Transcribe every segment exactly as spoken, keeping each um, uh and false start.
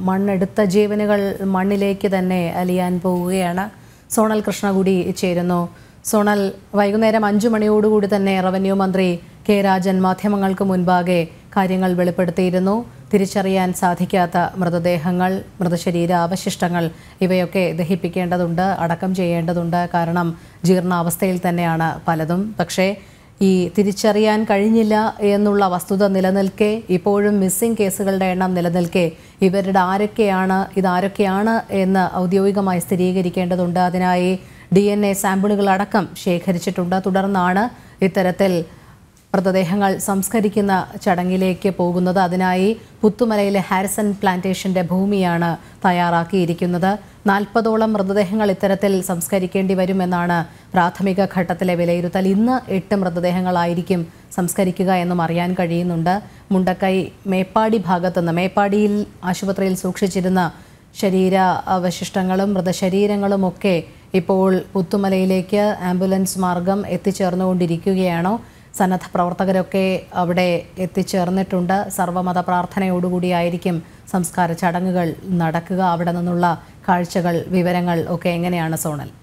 മണ്ണെടുത്ത ജീവനുകൾ മണ്ണിലേക്ക് തന്നെ അലിയാൻ പോവുകയാണ്. സോണൽ കൃഷ്ണ കൂടി ചേരുന്നു. സോണൽ, വൈകുന്നേരം അഞ്ചു മണിയോടുകൂടി തന്നെ റവന്യൂ മന്ത്രി കെ രാജൻ മാധ്യമങ്ങൾക്ക് മുൻപാകെ കാര്യങ്ങൾ വെളിപ്പെടുത്തിയിരുന്നു. തിരിച്ചറിയാൻ സാധിക്കാത്ത മൃതദേഹങ്ങൾ, മൃതശരീര അവശിഷ്ടങ്ങൾ ഇവയൊക്കെ ദഹിപ്പിക്കേണ്ടതുണ്ട്, അടക്കം ചെയ്യേണ്ടതുണ്ട്. കാരണം ജീർണാവസ്ഥയിൽ തന്നെയാണ് പലതും. പക്ഷേ ഈ തിരിച്ചറിയാൻ കഴിഞ്ഞില്ല എന്നുള്ള വസ്തുത നിലനിൽക്കെ, ഇപ്പോഴും മിസ്സിംഗ് കേസുകളുടെ എണ്ണം നിലനിൽക്കെ, ഇവരുടെ ആരൊക്കെയാണ് ഇതാരൊക്കെയാണ് എന്ന് ഔദ്യോഗികമായി സ്ഥിരീകരിക്കേണ്ടതുണ്ട്. അതിനായി ഡി എൻ എ സാമ്പിളുകളടക്കം ശേഖരിച്ചിട്ടുണ്ട്. തുടർന്നാണ് ഇത്തരത്തിൽ മൃതദേഹങ്ങൾ സംസ്കരിക്കുന്ന ചടങ്ങിലേക്ക് പോകുന്നത്. അതിനായി പുത്തുമലയിലെ ഹാരിസൺ പ്ലാന്റേഷന്റെ ഭൂമിയാണ് തയ്യാറാക്കിയിരിക്കുന്നത്. നാൽപ്പതോളം മൃതദേഹങ്ങൾ ഇത്തരത്തിൽ സംസ്കരിക്കേണ്ടി വരുമെന്നാണ് പ്രാഥമിക ഘട്ടത്തിലെ വിലയിരുത്തൽ. ഇന്ന് എട്ട് മൃതദേഹങ്ങളായിരിക്കും സംസ്കരിക്കുക എന്നും അറിയാൻ കഴിയുന്നുണ്ട്. മുണ്ടക്കൈ മേപ്പാടി ഭാഗത്തുനിന്ന്, മേപ്പാടിയിൽ ആശുപത്രിയിൽ സൂക്ഷിച്ചിരുന്ന ശരീര അവശിഷ്ടങ്ങളും മൃതശരീരങ്ങളുമൊക്കെ ഇപ്പോൾ പുത്തുമലയിലേക്ക് ആംബുലൻസ് മാർഗം എത്തിച്ചേർന്നുകൊണ്ടിരിക്കുകയാണോ? സന്നദ്ധ പ്രവർത്തകരൊക്കെ അവിടെ എത്തിച്ചേർന്നിട്ടുണ്ട്. സർവ്വമത പ്രാർത്ഥനയോടുകൂടിയായിരിക്കും സംസ്കാര ചടങ്ങുകൾ നടക്കുക. അവിടെ നിന്നുള്ള കാഴ്ചകൾ, വിവരങ്ങൾ ഒക്കെ എങ്ങനെയാണ് സോണൽ?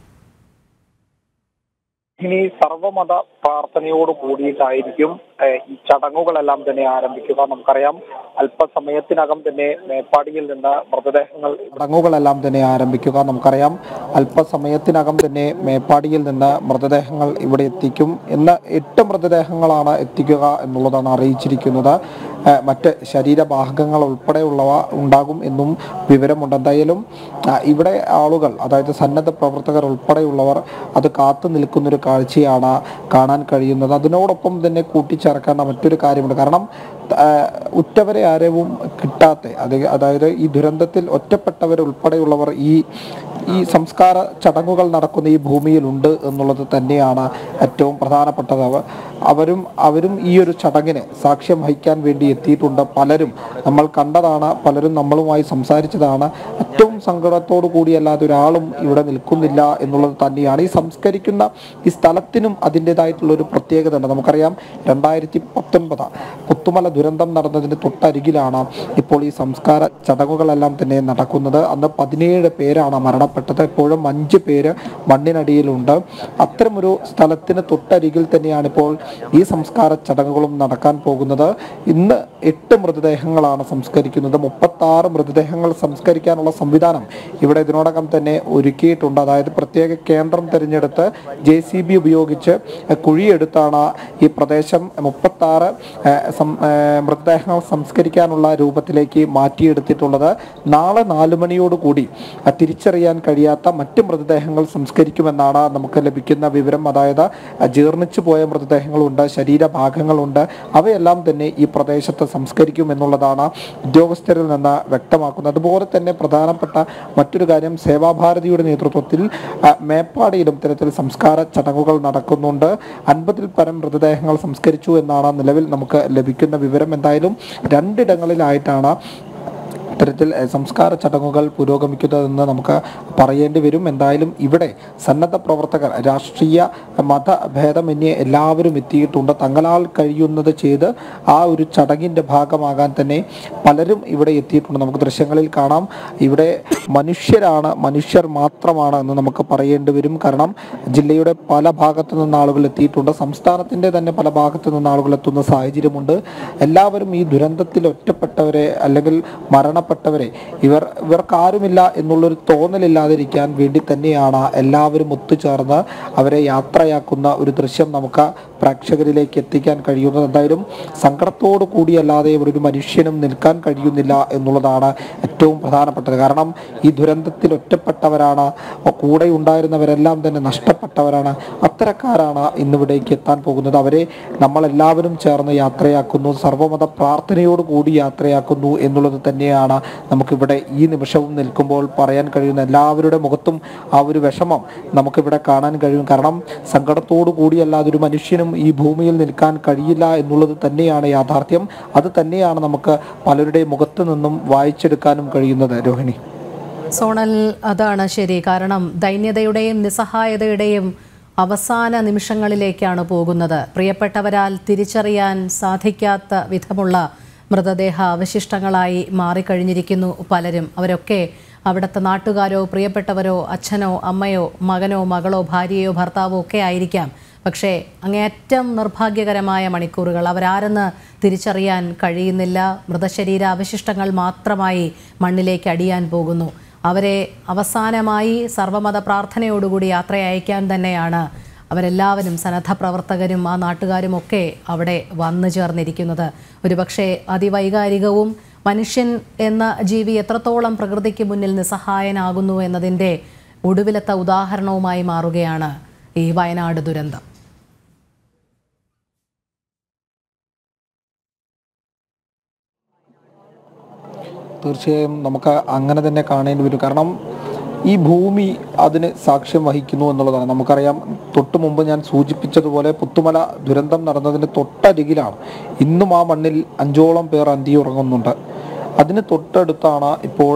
ഇനി സർവമത പ്രാർത്ഥനയോട് കൂടിയിട്ടായിരിക്കും ഈ ചടങ്ങുകളെല്ലാം തന്നെ ആരംഭിക്കുക. നമുക്കറിയാം, അല്പസമയത്തിനകം തന്നെ മേപ്പാടിയിൽ നിന്ന് മൃതദേഹങ്ങൾ ചടങ്ങുകളെല്ലാം തന്നെ ആരംഭിക്കുക. നമുക്കറിയാം അല്പസമയത്തിനകം തന്നെ മേപ്പാടിയിൽ നിന്ന് മൃതദേഹങ്ങൾ ഇവിടെ എത്തിക്കും. ഇന്ന് എട്ട് മൃതദേഹങ്ങളാണ് എത്തിക്കുക എന്നുള്ളതാണ് അറിയിച്ചിരിക്കുന്നത്. മറ്റ് ശരീരഭാഗങ്ങൾ ഉൾപ്പെടെയുള്ളവ ഉണ്ടാകും എന്നും വിവരമുണ്ട്. എന്തായാലും ഇവിടെ ആളുകൾ, അതായത് സന്നദ്ധ പ്രവർത്തകർ ഉൾപ്പെടെയുള്ളവർ അത് കാത്തു നിൽക്കുന്നൊരു കാഴ്ചയാണ് കാണാൻ കഴിയുന്നത്. അതിനോടൊപ്പം തന്നെ കൂട്ടിച്ചേർക്കേണ്ട മറ്റൊരു കാര്യമുണ്ട്. കാരണം ഉറ്റവരെ ആരെയും കിട്ടാത്ത, അതായത് ഈ ദുരന്തത്തിൽ ഒറ്റപ്പെട്ടവരുൾപ്പെടെയുള്ളവർ ഈ ഈ സംസ്കാര ചടങ്ങുകൾ നടക്കുന്ന ഈ ഭൂമിയിലുണ്ട് എന്നുള്ളത് തന്നെയാണ് ഏറ്റവും പ്രധാനപ്പെട്ടത്. അവരും അവരും ഈ ഒരു ചടങ്ങിന് സാക്ഷ്യം വഹിക്കാൻ വേണ്ടി എത്തിയിട്ടുണ്ട്. പലരും നമ്മൾ കണ്ടതാണ്, പലരും നമ്മളുമായി സംസാരിച്ചതാണ്. ഏറ്റവും സങ്കടത്തോടു കൂടിയല്ലാതെ ഒരാളും ഇവിടെ നിൽക്കുന്നില്ല എന്നുള്ളത് തന്നെയാണ്. ഈ സംസ്കരിക്കുന്ന ഈ സ്ഥലത്തിനും അതിൻ്റെതായിട്ടുള്ളൊരു പ്രത്യേകത ഉണ്ട്. നമുക്കറിയാം, രണ്ടായിരത്തി പത്തൊൻപത് പുത്തുമല ദുരന്തം നടന്നതിന് തൊട്ടരികിലാണ് ഇപ്പോൾ ഈ സംസ്കാര ചടങ്ങുകളെല്ലാം തന്നെ നടക്കുന്നത്. അന്ന് പതിനേഴ് പേരാണ് മരണപ്പെട്ടത്. ഇപ്പോഴും അഞ്ച് പേര് മണ്ണിനടിയിലുണ്ട്. അത്തരമൊരു സ്ഥലത്തിന് തൊട്ടരികിൽ തന്നെയാണ് ഇപ്പോൾ ഈ സംസ്കാര ചടങ്ങുകളും നടക്കാൻ പോകുന്നത്. ഇന്ന് എട്ട് മൃതദേഹങ്ങളാണ് സംസ്കരിക്കുന്നത്. മുപ്പത്തി ആറ് മൃതദേഹങ്ങൾ സംസ്കരിക്കാനുള്ള സംവിധാനം ഇവിടെ ഇതിനോടകം തന്നെ ഒരുക്കിയിട്ടുണ്ട്. അതായത് പ്രത്യേക കേന്ദ്രം തിരഞ്ഞെടുത്ത് ജെ സി ബി ഉപയോഗിച്ച് കുഴിയെടുത്താണ് ഈ പ്രദേശം മുപ്പത്തി ആറ് മൃതദേഹങ്ങൾ സംസ്കരിക്കാനുള്ള രൂപത്തിലേക്ക് മാറ്റിയെടുത്തിട്ടുള്ളത്. നാളെ നാലു മണിയോടുകൂടി തിരിച്ചറിയാൻ കഴിയാത്ത മറ്റ് മൃതദേഹങ്ങൾ സംസ്കരിക്കുമെന്നാണ് നമുക്ക് ലഭിക്കുന്ന വിവരം. അതായത് ജീർണിച്ചു പോയ മൃതദേഹങ്ങളുണ്ട്, ശരീരഭാഗങ്ങളുണ്ട്. അവയെല്ലാം തന്നെ ഈ പ്രദേശത്ത് സംസ്കരിക്കും എന്നുള്ളതാണ് ഉദ്യോഗസ്ഥരിൽ നിന്ന് വ്യക്തമാക്കുന്നത്. അതുപോലെ തന്നെ പ്രധാനപ്പെട്ട മറ്റൊരു കാര്യം, സേവാഭാരതിയുടെ നേതൃത്വത്തിൽ മേപ്പാടിയിലും ഇത്തരത്തിൽ സംസ്കാര ചടങ്ങുകൾ നടക്കുന്നുണ്ട്. അൻപതിൽ പരം മൃതദേഹങ്ങൾ സംസ്കരിച്ചു എന്നാണ് നിലവിൽ നമുക്ക് ലഭിക്കുന്ന വിവരം. എന്തായാലും രണ്ടിടങ്ങളിലായിട്ടാണ് ഇത്തരത്തിൽ സംസ്കാര ചടങ്ങുകൾ പുരോഗമിക്കുന്നതെന്ന് നമുക്ക് പറയേണ്ടി വരും. എന്തായാലും ഇവിടെ സന്നദ്ധ പ്രവർത്തകർ, രാഷ്ട്രീയ മതഭേദമന്യേ എല്ലാവരും എത്തിയിട്ടുണ്ട്. തങ്ങളാൽ കഴിയുന്നത് ചെയ്ത് ആ ഒരു ചടങ്ങിൻ്റെ ഭാഗമാകാൻ തന്നെ പലരും ഇവിടെ എത്തിയിട്ടുണ്ട്. നമുക്ക് ദൃശ്യങ്ങളിൽ കാണാം, ഇവിടെ മനുഷ്യരാണ്, മനുഷ്യർ മാത്രമാണ് എന്ന് നമുക്ക് പറയേണ്ടി വരും. കാരണം ജില്ലയുടെ പല ഭാഗത്തു നിന്ന് ആളുകൾ എത്തിയിട്ടുണ്ട്. സംസ്ഥാനത്തിൻ്റെ തന്നെ പല ഭാഗത്തു നിന്ന് ആളുകൾ എത്തുന്ന സാഹചര്യമുണ്ട്. എല്ലാവരും ഈ ദുരന്തത്തിൽ ഒറ്റപ്പെട്ടവരെ അല്ലെങ്കിൽ മരണ പ്പെട്ടവരെ ഇവർ ഇവർക്കാരുമില്ല എന്നുള്ളൊരു തോന്നലില്ലാതിരിക്കാൻ വേണ്ടി തന്നെയാണ് എല്ലാവരും ഒത്തുചേർന്ന് അവരെ യാത്രയാക്കുന്ന ഒരു ദൃശ്യം നമുക്ക് പ്രേക്ഷകരിലേക്ക് എത്തിക്കാൻ കഴിയുന്നത്. എന്തായാലും സങ്കടത്തോടു കൂടിയല്ലാതെ ഒരു മനുഷ്യനും നിൽക്കാൻ കഴിയുന്നില്ല എന്നുള്ളതാണ് ഏറ്റവും പ്രധാനപ്പെട്ടത്. കാരണം ഈ ദുരന്തത്തിൽ ഒറ്റപ്പെട്ടവരാണ്, കൂടെ ഉണ്ടായിരുന്നവരെല്ലാം തന്നെ നഷ്ടപ്പെട്ടവരാണ്. അത്തരക്കാരാണ് ഇന്നിവിടേക്ക് എത്താൻ പോകുന്നത്. അവരെ നമ്മളെല്ലാവരും ചേർന്ന് യാത്രയാക്കുന്നു, സർവ്വമത പ്രാർത്ഥനയോട് കൂടി യാത്രയാക്കുന്നു എന്നുള്ളത് തന്നെയാണ് നമുക്കിവിടെ ഈ നിമിഷവും നിൽക്കുമ്പോൾ പറയാൻ കഴിയുന്ന. എല്ലാവരുടെ മുഖത്തും ആ ഒരു വിഷമം നമുക്കിവിടെ കാണാൻ കഴിയും. കാരണം സങ്കടത്തോടു കൂടിയല്ലാതെ ഒരു മനുഷ്യനും ഈ ഭൂമിയിൽ നിൽക്കാൻ കഴിയില്ല എന്നുള്ളത് തന്നെയാണ് യാഥാർത്ഥ്യം. അത് തന്നെയാണ് നമുക്ക് പലരുടെ മുഖത്ത് നിന്നും വായിച്ചെടുക്കാനും കഴിയുന്നത്. രോഹിണി, സോണൽ, അതാണ് ശരി. കാരണം ദൈന്യതയുടെയും നിസ്സഹായതയുടെയും അവസാന നിമിഷങ്ങളിലേക്കാണ് പോകുന്നത്. പ്രിയപ്പെട്ടവരാൽ തിരിച്ചറിയാൻ സാധിക്കാത്ത വിധമുള്ള മൃതദേഹ അവശിഷ്ടങ്ങളായി മാറിക്കഴിഞ്ഞിരിക്കുന്നു പലരും. അവരൊക്കെ അവിടുത്തെ നാട്ടുകാരോ പ്രിയപ്പെട്ടവരോ അച്ഛനോ അമ്മയോ മകനോ മകളോ ഭാര്യയോ ഭർത്താവോ ഒക്കെ ആയിരിക്കാം. പക്ഷേ അങ്ങേയറ്റം നിർഭാഗ്യകരമായ മണിക്കൂറുകൾ. അവരാരെന്ന് തിരിച്ചറിയാൻ കഴിയുന്നില്ല. മൃതശരീര അവശിഷ്ടങ്ങൾ മാത്രമായി മണ്ണിലേക്ക് അടിയാൻ പോകുന്നു. അവരെ അവസാനമായി സർവമത പ്രാർത്ഥനയോടുകൂടി യാത്രയയക്കാൻ തന്നെയാണ് അവരെല്ലാവരും, സന്നദ്ധ പ്രവർത്തകരും ആ നാട്ടുകാരും ഒക്കെ അവിടെ വന്നു ചേർന്നിരിക്കുന്നത്. ഒരുപക്ഷെ അതിവൈകാരികവും മനുഷ്യൻ എന്ന ജീവി എത്രത്തോളം പ്രകൃതിക്ക് മുന്നിൽ നിസ്സഹായനാകുന്നു എന്നതിൻ്റെ ഒടുവിലത്തെ ഉദാഹരണവുമായി മാറുകയാണ് ഈ വയനാട് ദുരന്തം. തീർച്ചയായും നമുക്ക് അങ്ങനെ തന്നെ കാണേണ്ടി വരും. കാരണം ഈ ഭൂമി അതിന് സാക്ഷ്യം വഹിക്കുന്നു എന്നുള്ളതാണ്. നമുക്കറിയാം, തൊട്ടു മുമ്പ് ഞാൻ സൂചിപ്പിച്ചതുപോലെ പുത്തുമല ദുരന്തം നടന്നതിന് തൊട്ടരികിലാണ് ഇന്നും ആ മണ്ണിൽ അഞ്ചോളം പേർ അന്തിയുറങ്ങുന്നുണ്ട്. അതിന് തൊട്ടടുത്താണ് ഇപ്പോൾ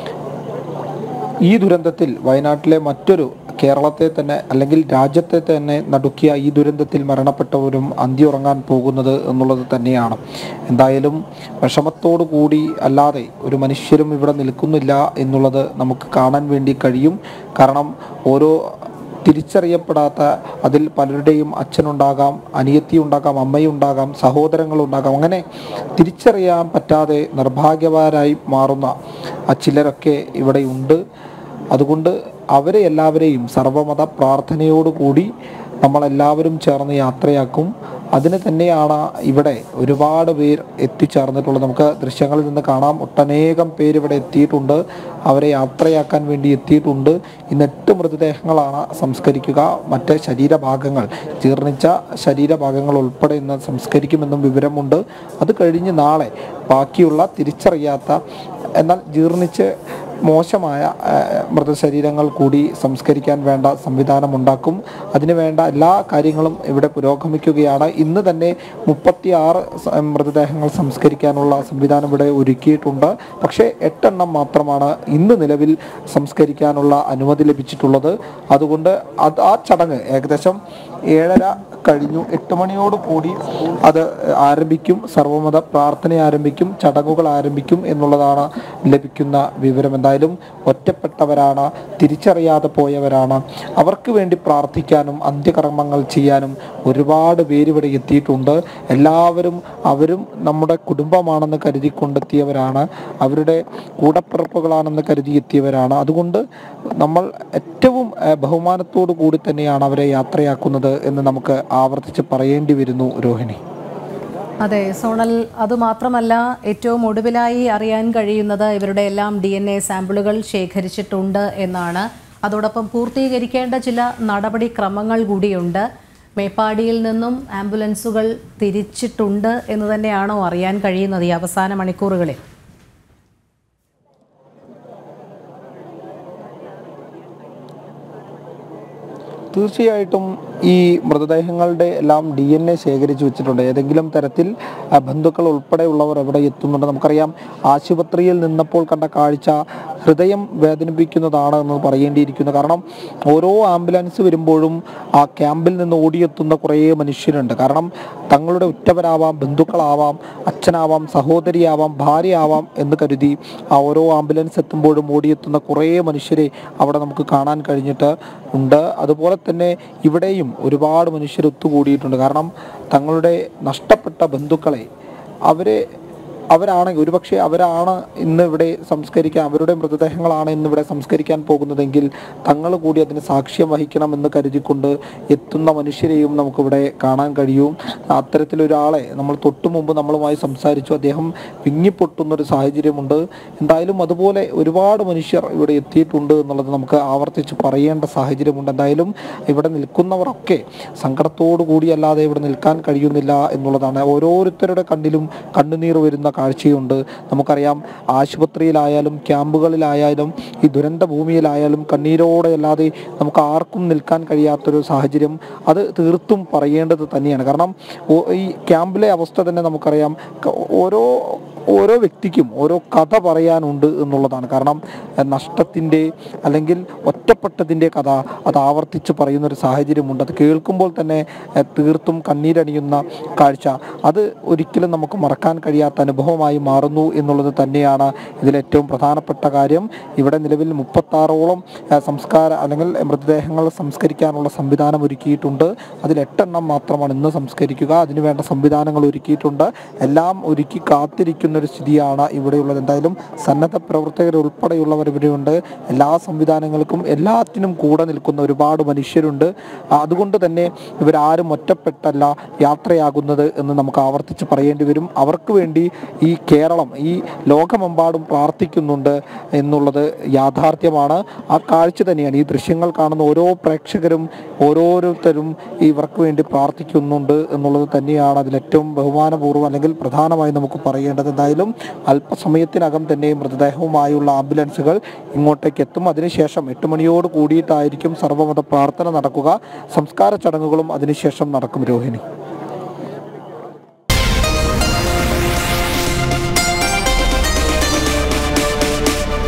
ഈ ദുരന്തത്തിൽ വയനാട്ടിലെ മറ്റൊരു കേരളത്തെ തന്നെ അല്ലെങ്കിൽ രാജ്യത്തെ തന്നെ നടുക്കിയ ഈ ദുരന്തത്തിൽ മരണപ്പെട്ടവരും അന്തിയുറങ്ങാൻ പോകുന്നത് എന്നുള്ളത് തന്നെയാണ്. എന്തായാലും വിഷമത്തോടു കൂടി അല്ലാതെ ഒരു മനുഷ്യരും ഇവിടെ നിൽക്കുന്നില്ല എന്നുള്ളത് നമുക്ക് കാണാൻ വേണ്ടി കഴിയും. കാരണം ഓരോ തിരിച്ചറിയപ്പെടാത്ത അതിൽ പലരുടെയും അച്ഛനുണ്ടാകാം, അനിയത്തി ഉണ്ടാകാം, അമ്മയുണ്ടാകാം, സഹോദരങ്ങളുണ്ടാകാം. അങ്ങനെ തിരിച്ചറിയാൻ പറ്റാതെ നിർഭാഗ്യവാരായി മാറുന്ന ആ ചിലരൊക്കെ ഇവിടെയുണ്ട്. അതുകൊണ്ട് അവരെ എല്ലാവരെയും സർവമത പ്രാർത്ഥനയോടുകൂടി നമ്മളെല്ലാവരും ചേർന്ന് യാത്രയാക്കും. അതിന് തന്നെയാണ് ഇവിടെ ഒരുപാട് പേർ എത്തിച്ചേർന്നിട്ടുള്ളത്. നമുക്ക് ദൃശ്യങ്ങളിൽ നിന്ന് കാണാം, ഒട്ടനേകം പേര് ഇവിടെ എത്തിയിട്ടുണ്ട്, അവരെ യാത്രയാക്കാൻ വേണ്ടി എത്തിയിട്ടുണ്ട്. ഇന്ന് എട്ട് മൃതദേഹങ്ങളാണ് സംസ്കരിക്കുക. മറ്റ് ശരീരഭാഗങ്ങൾ, ജീർണിച്ച ശരീരഭാഗങ്ങൾ ഉൾപ്പെടെ ഇന്ന് സംസ്കരിക്കുമെന്നും വിവരമുണ്ട്. അത് കഴിഞ്ഞ് നാളെ ബാക്കിയുള്ള തിരിച്ചറിയാത്ത എന്നാൽ ജീർണിച്ച് മോശമായ മൃതശരീരങ്ങൾ കൂടി സംസ്കരിക്കാൻ വേണ്ട സംവിധാനമുണ്ടാക്കും. അതിന് വേണ്ട എല്ലാ കാര്യങ്ങളും ഇവിടെ പുരോഗമിക്കുകയാണ്. ഇന്ന് തന്നെ മുപ്പത്തി ആറ് മൃതദേഹങ്ങൾ സംസ്കരിക്കാനുള്ള സംവിധാനം ഇവിടെ ഒരുക്കിയിട്ടുണ്ട്. പക്ഷേ എട്ടെണ്ണം മാത്രമാണ് ഇന്ന് നിലവിൽ സംസ്കരിക്കാനുള്ള അനുമതി ലഭിച്ചിട്ടുള്ളത്. അതുകൊണ്ട് അത് ആ ചടങ്ങ് ഏകദേശം ഏഴര കഴിഞ്ഞു, എട്ട് മണിയോട് കൂടി അത് ആരംഭിക്കും. സർവമത പ്രാർത്ഥന ആരംഭിക്കും, ചടങ്ങുകൾ ആരംഭിക്കും എന്നുള്ളതാണ് ലഭിക്കുന്ന വിവരം. എന്തായാലും ഒറ്റപ്പെട്ടവരാണ്, തിരിച്ചറിയാതെ പോയവരാണ്. അവർക്ക് വേണ്ടി പ്രാർത്ഥിക്കാനും അന്ത്യകർമ്മങ്ങൾ ചെയ്യാനും ഒരുപാട് പേര് ഇവിടെ എത്തിയിട്ടുണ്ട്. എല്ലാവരും അവരും നമ്മുടെ കുടുംബമാണെന്ന് കരുതി കൊണ്ടെത്തിയവരാണ്, അവരുടെ കൂടപ്പിറപ്പുകളാണെന്ന് കരുതി എത്തിയവരാണ്. അതുകൊണ്ട് നമ്മൾ ഏറ്റവും ബഹുമാനത്തോടു കൂടി തന്നെയാണ് അവരെ യാത്രയാക്കുന്നത് എന്ന് നമുക്ക് ആവർത്തിച്ച് പറയേണ്ടി വരുന്നു രോഹിണി. അതെ സോണൽ, അതുമാത്രമല്ല ഏറ്റവും ഒടുവിലായി അറിയാൻ കഴിയുന്നത് ഇവരുടെ എല്ലാം ഡി എൻ എ സാമ്പിളുകൾ ശേഖരിച്ചിട്ടുണ്ട് എന്നാണ്. അതോടൊപ്പം പൂർത്തീകരിക്കേണ്ട ചില നടപടിക്രമങ്ങൾ കൂടിയുണ്ട്. മേപ്പാടിയിൽ നിന്നും ആംബുലൻസുകൾ തിരിച്ചിട്ടുണ്ട് എന്ന് തന്നെയാണോ അറിയാൻ കഴിയുന്നത് ഈ അവസാന മണിക്കൂറുകളിൽ? തീർച്ചയായിട്ടും ഈ മൃതദേഹങ്ങളുടെ എല്ലാം ഡി എൻ എ ശേഖരിച്ചു വെച്ചിട്ടുണ്ട്. ഏതെങ്കിലും തരത്തിൽ ബന്ധുക്കൾ ഉൾപ്പെടെയുള്ളവർ എവിടെ എത്തുന്നുണ്ട്. നമുക്കറിയാം, ആശുപത്രിയിൽ നിന്നപ്പോൾ കണ്ട കാഴ്ച ഹൃദയം വേദനിപ്പിക്കുന്നതാണ് എന്ന് പറയേണ്ടിയിരിക്കുന്നു. കാരണം ഓരോ ആംബുലൻസ് വരുമ്പോഴും ആ ക്യാമ്പിൽ നിന്ന് ഓടിയെത്തുന്ന കുറേ മനുഷ്യരുണ്ട്. കാരണം തങ്ങളുടെ ഉറ്റവരാവാം, ബന്ധുക്കളാവാം, അച്ഛനാവാം, സഹോദരിയാവാം, ഭാര്യയാവാം എന്ന് കരുതി ആ ഓരോ ആംബുലൻസ് എത്തുമ്പോഴും ഓടിയെത്തുന്ന കുറേ മനുഷ്യരെ അവിടെ നമുക്ക് കാണാൻ കഴിഞ്ഞിട്ട് ഉണ്ട്. അതുപോലെ തന്നെ ഇവിടെയും ഒരുപാട് മനുഷ്യർ ഒത്തുകൂടിയിട്ടുണ്ട്. കാരണം തങ്ങളുടെ നഷ്ടപ്പെട്ട ബന്ധുക്കളെ അവരെ അവരാണെങ്കിൽ ഒരുപക്ഷെ അവരാണ് ഇന്ന് ഇവിടെ സംസ്കരിക്കാൻ, അവരുടെ മൃതദേഹങ്ങളാണ് ഇന്നിവിടെ സംസ്കരിക്കാൻ പോകുന്നതെങ്കിൽ തങ്ങൾ കൂടി അതിന് സാക്ഷ്യം വഹിക്കണമെന്ന് കരുതിക്കൊണ്ട് എത്തുന്ന മനുഷ്യരെയും നമുക്കിവിടെ കാണാൻ കഴിയും. അത്തരത്തിലൊരാളെ നമ്മൾ തൊട്ടു മുമ്പ് നമ്മളുമായി സംസാരിച്ചു, അദ്ദേഹം വിങ്ങിപ്പൊട്ടുന്നൊരു സാഹചര്യമുണ്ട്. എന്തായാലും അതുപോലെ ഒരുപാട് മനുഷ്യർ ഇവിടെ എത്തിയിട്ടുണ്ട് എന്നുള്ളത് നമുക്ക് ആവർത്തിച്ച് പറയേണ്ട സാഹചര്യമുണ്ട്. എന്തായാലും ഇവിടെ നിൽക്കുന്നവരൊക്കെ സങ്കടത്തോടു കൂടിയല്ലാതെ ഇവിടെ നിൽക്കാൻ കഴിയുന്നില്ല എന്നുള്ളതാണ്. ഓരോരുത്തരുടെ കണ്ണിലും കണ്ണുനീർ വരുന്ന കാഴ്ചയുണ്ട്. നമുക്കറിയാം, ആശുപത്രിയിലായാലും ക്യാമ്പുകളിലായാലും ഈ ദുരന്ത ഭൂമിയിലായാലും കണ്ണീരോടെ അല്ലാതെ നമുക്ക് ആർക്കും നിൽക്കാൻ കഴിയാത്തൊരു സാഹചര്യം അത് തീർത്തും പറയേണ്ടത് തന്നെയാണ്. കാരണം ഈ ക്യാമ്പിലെ അവസ്ഥ തന്നെ നമുക്കറിയാം. ഓരോ ഓരോ വ്യക്തിക്കും ഓരോ കഥ പറയാനുണ്ട് എന്നുള്ളതാണ്. കാരണം നഷ്ടത്തിൻ്റെ അല്ലെങ്കിൽ ഒറ്റപ്പെട്ടതിൻ്റെ കഥ അത് ആവർത്തിച്ച് പറയുന്നൊരു സാഹചര്യമുണ്ട്. അത് കേൾക്കുമ്പോൾ തന്നെ തീർത്തും കണ്ണീരണിയുന്ന കാഴ്ച, അത് ഒരിക്കലും നമുക്ക് മറക്കാൻ കഴിയാത്ത അനുഭവമായി മാറുന്നു എന്നുള്ളത് തന്നെയാണ് ഇതിലേറ്റവും പ്രധാനപ്പെട്ട കാര്യം. ഇവിടെ നിലവിൽ മുപ്പത്താറോളം സംസ്കാര അല്ലെങ്കിൽ മൃതദേഹങ്ങൾ സംസ്കരിക്കാനുള്ള സംവിധാനം ഒരുക്കിയിട്ടുണ്ട്. അതിൽ എട്ടെണ്ണം മാത്രമാണ് ഇന്ന് സംസ്കരിക്കുക. അതിനുവേണ്ട സംവിധാനങ്ങൾ ഒരുക്കിയിട്ടുണ്ട്. എല്ലാം ഒരുക്കി കാത്തിരിക്കുന്നൊരു സ്ഥിതിയാണ് ഇവിടെയുള്ളത്. എന്തായാലും സന്നദ്ധ പ്രവർത്തകർ ഉൾപ്പെടെയുള്ളവർ ഇവിടെയുണ്ട്. എല്ലാ സംവിധാനങ്ങൾക്കും എല്ലാത്തിനും കൂടെ നിൽക്കുന്ന ഒരുപാട് മനുഷ്യരുണ്ട്. അതുകൊണ്ട് തന്നെ ഇവരാരും ഒറ്റപ്പെട്ടല്ല യാത്രയാകുന്നത് എന്ന് നമുക്ക് ആവർത്തിച്ച് പറയേണ്ടി വരും. അവർക്ക് വേണ്ടി ഈ കേരളം, ഈ ലോകമെമ്പാടും പ്രാർത്ഥിക്കുന്നുണ്ട് എന്നുള്ളത് യാഥാർത്ഥ്യമാണ്. ആ കാഴ്ച തന്നെയാണ് ഈ ദൃശ്യങ്ങൾ കാണുന്ന ഓരോ പ്രേക്ഷകരും ഓരോരുത്തരും ഇവർക്ക് വേണ്ടി പ്രാർത്ഥിക്കുന്നുണ്ട് എന്നുള്ളത് തന്നെയാണ് അതിലേറ്റവും ബഹുമാനപൂർവ്വം അല്ലെങ്കിൽ പ്രധാനമായി നമുക്ക് പറയേണ്ടത്. എന്തായാലും അല്പസമയത്തിനകം തന്നെ മൃതദേഹവുമായുള്ള ആംബുലൻസുകൾ ഇങ്ങോട്ടേക്ക് എത്തും. അതിനുശേഷം എട്ട് മണിയോട് കൂടിയിട്ടായിരിക്കും സർവ്വമത പ്രാർത്ഥന നടക്കുക. സംസ്കാര ചടങ്ങുകളും അതിനുശേഷം നടക്കും. രോഹിണി.